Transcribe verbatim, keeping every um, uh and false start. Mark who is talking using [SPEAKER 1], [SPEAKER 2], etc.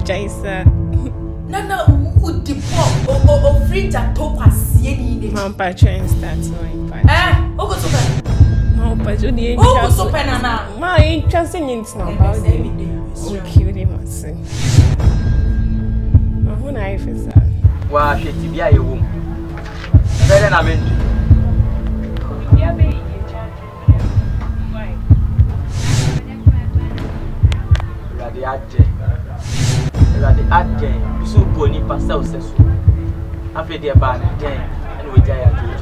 [SPEAKER 1] Jaisa.
[SPEAKER 2] No, no, would the pop or free that top as any
[SPEAKER 1] Mount Patron starts knowing.
[SPEAKER 2] Eh, oh, go to bed.
[SPEAKER 1] Mount Patron,
[SPEAKER 2] oh, so penana.
[SPEAKER 1] My interest in it's not about it. We killed him, I say. Who knife is that?
[SPEAKER 3] Why should you be a woman? Better than I meant. The adject, the adject, so bony pastel says, after their band, and we die again.